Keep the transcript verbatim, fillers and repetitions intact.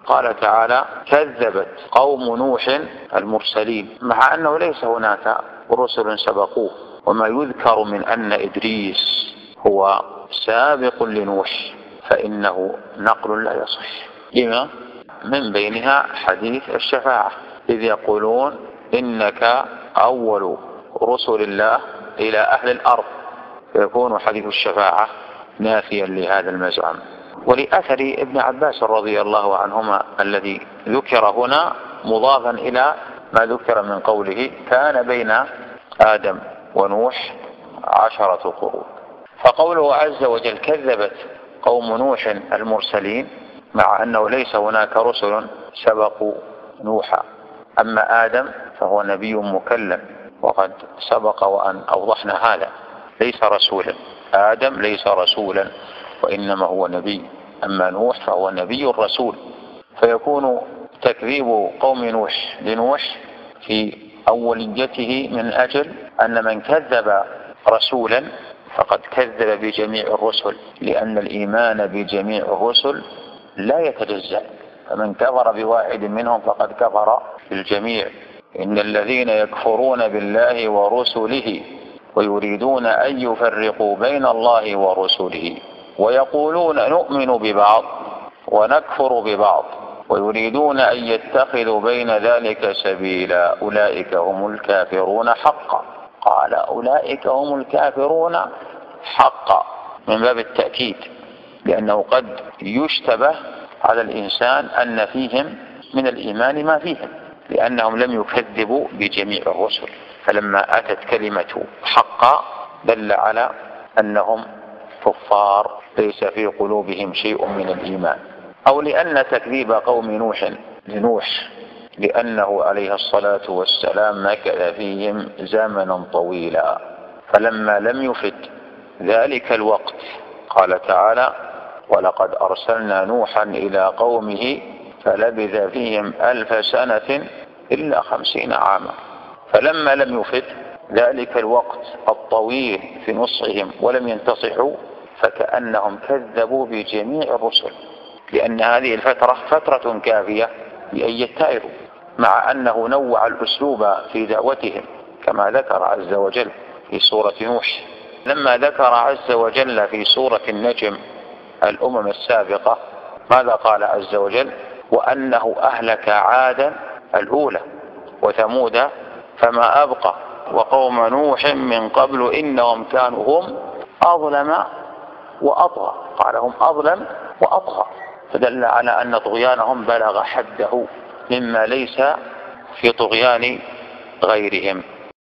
قال تعالى كذبت قوم نوح المرسلين، مع أنه ليس هناك رسل سبقوه. وما يذكر من أن إدريس هو سابق لنوح فإنه نقل لا يصح. لما؟ من بينها حديث الشفاعة، إذ يقولون إنك أول رسل الله إلى أهل الأرض، فيكون حديث الشفاعة نافيا لهذا المزعم. ولأثر ابن عباس رضي الله عنهما الذي ذكر هنا مضافا إلى ما ذكر من قوله كان بين آدم ونوح عشرة قرون. فقوله عز وجل كذبت قوم نوح المرسلين، مع أنه ليس هناك رسل سبقوا نوحا. أما آدم فهو نبي مكلم، وقد سبق وأن أوضحنا هذا، ليس رسولا. آدم ليس رسولا وإنما هو نبي. أما نوح فهو نبي الرسول. فيكون تكذيب قوم نوح لنوح في أوليته من أجل أن من كذب رسولا فقد كذب بجميع الرسل، لأن الإيمان بجميع الرسل لا يتجزأ، فمن كفر بواحد منهم فقد كفر بالجميع. إن الذين يكفرون بالله ورسله ويريدون أن يفرقوا بين الله ورسله ويقولون نؤمن ببعض ونكفر ببعض ويريدون أن يتخذوا بين ذلك سبيلا أولئك هم الكافرون حقا. قال أولئك هم الكافرون حقا من باب التأكيد، لأنه قد يشتبه على الإنسان أن فيهم من الإيمان ما فيهم، لأنهم لم يكذبوا بجميع الرسل. فلما أتت كلمة حقا دل على أنهم كفار ليس في قلوبهم شيء من الإيمان. أو لأن تكذيب قوم نوح لنوح لأنه عليه الصلاة والسلام مكث فيهم زمنا طويلا، فلما لم يفد ذلك الوقت قال تعالى ولقد أرسلنا نوحا إلى قومه فلبث فيهم ألف سنة إلا خمسين عاما. فلما لم يفد ذلك الوقت الطويل في نصحهم ولم ينتصحوا فكأنهم كذبوا بجميع الرسل، لأن هذه الفترة فترة كافية لأن يتائبوا، مع أنه نوع الأسلوب في دعوتهم كما ذكر عز وجل في سورة نوح. لما ذكر عز وجل في سورة النجم الأمم السابقة ماذا قال عز وجل؟ وأنه أهلك عادا الأولى وثمود فما أبقى وقوم نوح من قبل إنهم كانوا هم أظلم وأطغى. قال هم أظلم وأطغى، فدل على أن طغيانهم بلغ حده مما ليس في طغيان غيرهم.